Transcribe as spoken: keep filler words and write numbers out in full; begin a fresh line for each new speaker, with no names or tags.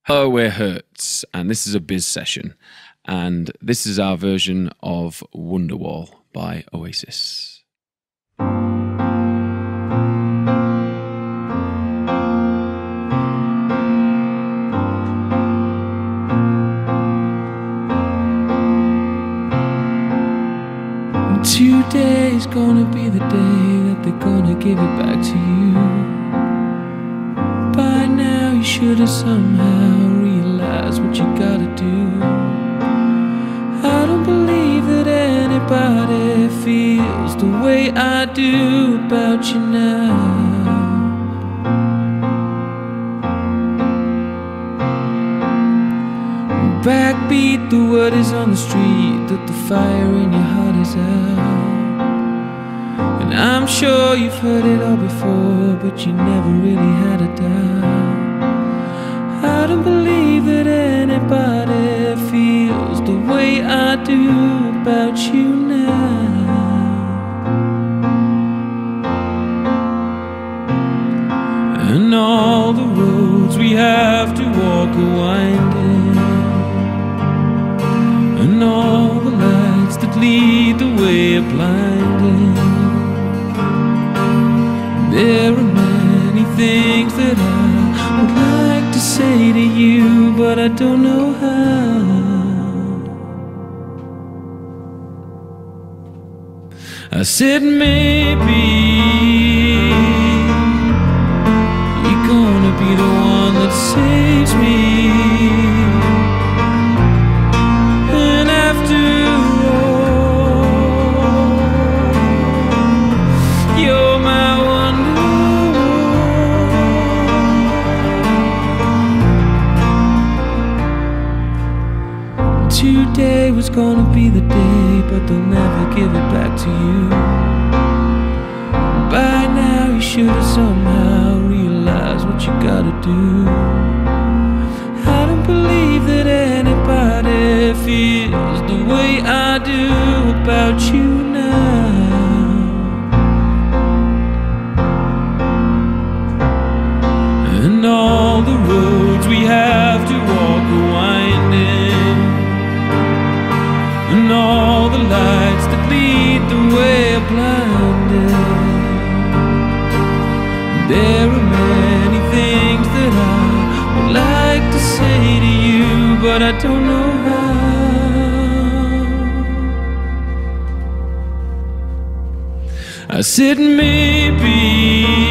Oh, We're Hurts, and this is a biz session, and this is our version of Wonderwall by Oasis. Today's gonna be the day that they're gonna give it back to you. By now you should have somehow realized what you gotta do. I don't believe that anybody feels the way I do about you now. Backbeat, the word is on the street that the fire in your heart is out. And I'm sure you've heard it all before, but you never really had a doubt. I don't believe that anybody feels the way I do about you now. And all the roads we have to walk are winding, and all the lights that lead the way are blinding. There are many things that I would like to say to you, but I don't know how. I said maybe you're gonna be the one that saves me. Today was gonna be the day, but they'll never give it back to you. By now you should have somehow realized what you gotta do. I don't believe that anybody feels the way I do about you now. And all the roads we have to walk are winding, and all the lights that lead the way are blinded. There are many things that I would like to say to you, but I don't know how. I said maybe